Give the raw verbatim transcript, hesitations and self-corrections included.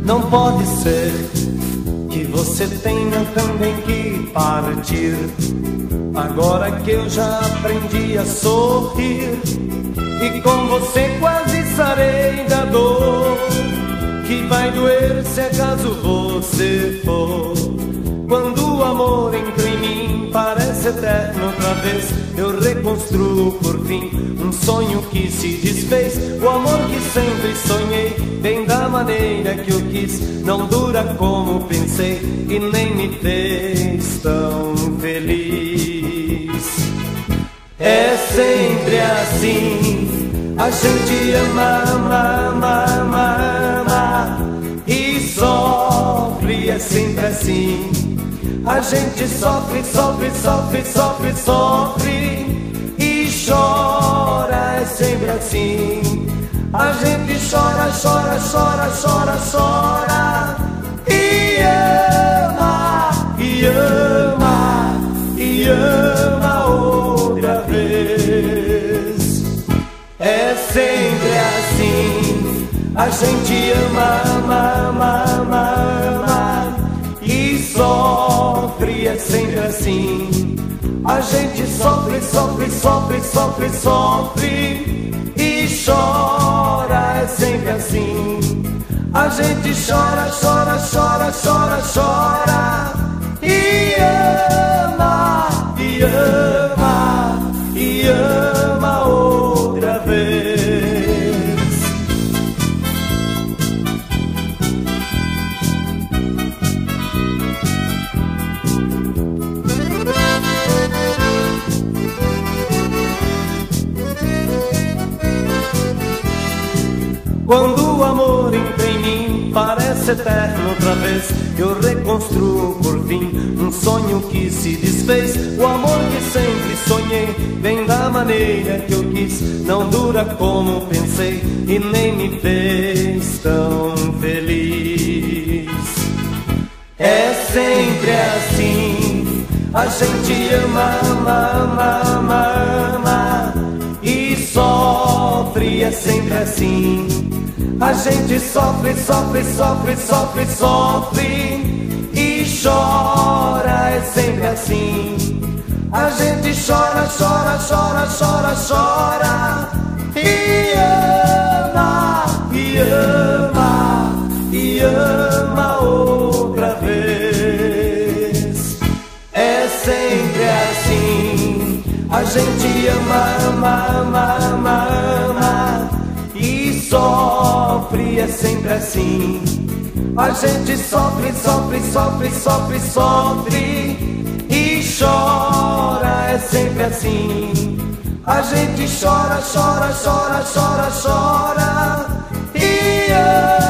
Não pode ser que você tenha também que partir. Agora que eu já aprendi a sorrir e com você quase sarei da dor que vai doer se acaso você for. Quando o amor entra em mim parece eterno outra vez. Eu reconstruo por fim um sonho que se desfez. O amor que sempre sonhei vem da maneira que eu quis. Não dura como pensei e nem me fez tão feliz. É sempre assim, a gente ama, ama, ama, ama, ama e sofre, é sempre assim. A gente sofre, sofre, sofre, sofre, sofre e chora, é sempre assim. A gente chora, chora, chora, chora, chora e ama, e ama, e ama outra vez. É sempre assim, a gente ama, ama, ama, ama, ama e sofre, é sempre assim. A gente sofre, sofre, sofre, sofre, sofre e chora, é sempre assim. A gente chora, chora, chora, chora, chora e ama, e ama, e ama outra vez. Quando o amor entra em mim parece eterno outra vez. Eu reconstruo por fim um sonho que se desfez. O amor que sempre sonhei vem da maneira que eu quis. Não dura como pensei e nem me fez tão feliz. É sempre assim, a gente ama, ama, ama, ama, ama e sofre, é sempre assim. A gente sofre, sofre, sofre, sofre, sofre e chora, é sempre assim. A gente chora, chora, chora, chora, chora e ama, e ama, e ama outra vez. É sempre assim, a gente ama, ama, ama, ama, ama e sofre, é sempre assim. A gente sofre, sofre, sofre, sofre, sofre e chora, é sempre assim. A gente chora, chora, chora, chora, chora e ama.